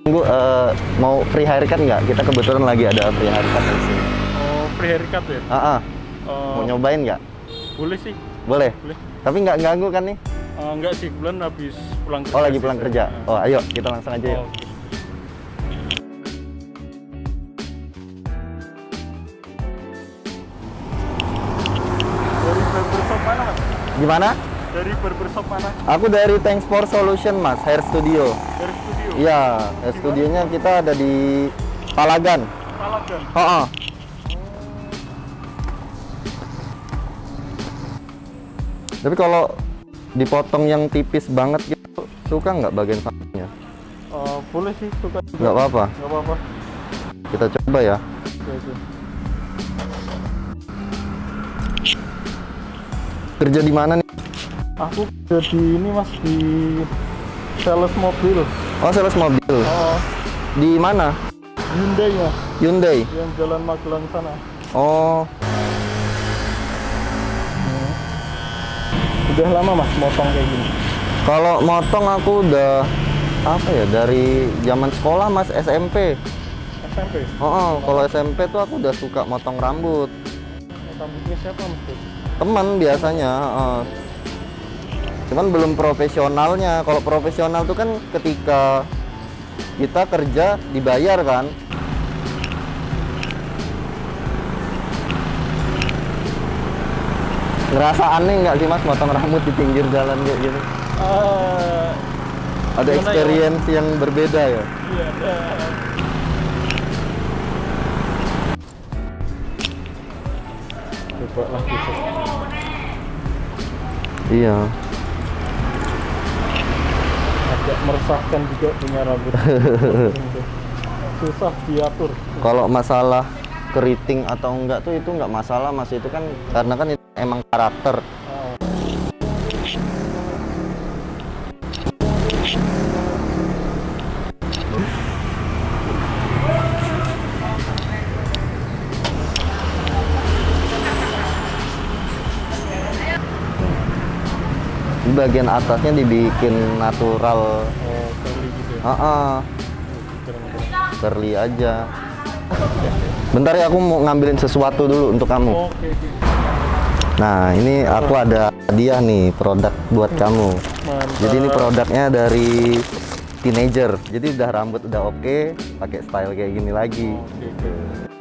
Tunggu, mau free haircut nggak? Kita kebetulan lagi ada free haircut di sini. Oh, free haircut ya? Mau nyobain nggak? Boleh sih. Boleh? Boleh. Tapi nggak ganggu kan nih? Enggak sih, bulan habis pulang kerja. Oh, lagi sih pulang saya. kerja? Oh, ayo kita langsung aja yuk. Oke. Dari barbershop mana, Mas? Gimana? Dari barbershop mana? Aku dari Thanks for Solution, Mas, Hair Studio. Dari studio? Iya, hair studionya kita ada di Palagan. Palagan? Oh. Tapi kalau dipotong yang tipis banget gitu, suka nggak bagian sampingnya? Boleh sih, suka juga. Nggak apa-apa. Nggak apa-apa. Kita coba ya. Oke. Kerja di mana nih? Aku kerja di ini, Mas, di sales mobil. Oh, sales mobil. Oh, Di mana? Hyundai, Mas. Hyundai. Yang Jalan Magelang sana. Oh, Udah lama, Mas, motong kayak gini? kalau motong aku udah apa ya, dari zaman sekolah, Mas, SMP. SMP? Kalau SMP tuh aku udah suka motong rambut. Rambutnya siapa, Mas? Teman biasanya. Cuman belum profesionalnya. Kalau profesional tuh kan ketika kita kerja dibayar kan. Ngerasa aneh nggak sih, Mas, motong rambut di pinggir jalan kayak gini? Ada gimana experience yang berbeda ya? Iya, ada. Coba lah gitu. Iya. Agak meresahkan juga punya rambut. Susah diatur. Kalau masalah keriting atau enggak tuh itu enggak masalah, Mas. Itu kan karena kan itu emang karakter. Di bagian atasnya dibikin natural. Oh, curly gitu ya. Keren-keren. Curly aja. Bentar ya, aku mau ngambilin sesuatu dulu untuk kamu. Oke. Nah, ini aku ada hadiah nih, produk buat kamu. Mantap. Jadi ini produknya dari teenager. Jadi udah rambut udah oke, pakai style kayak gini lagi. Oke.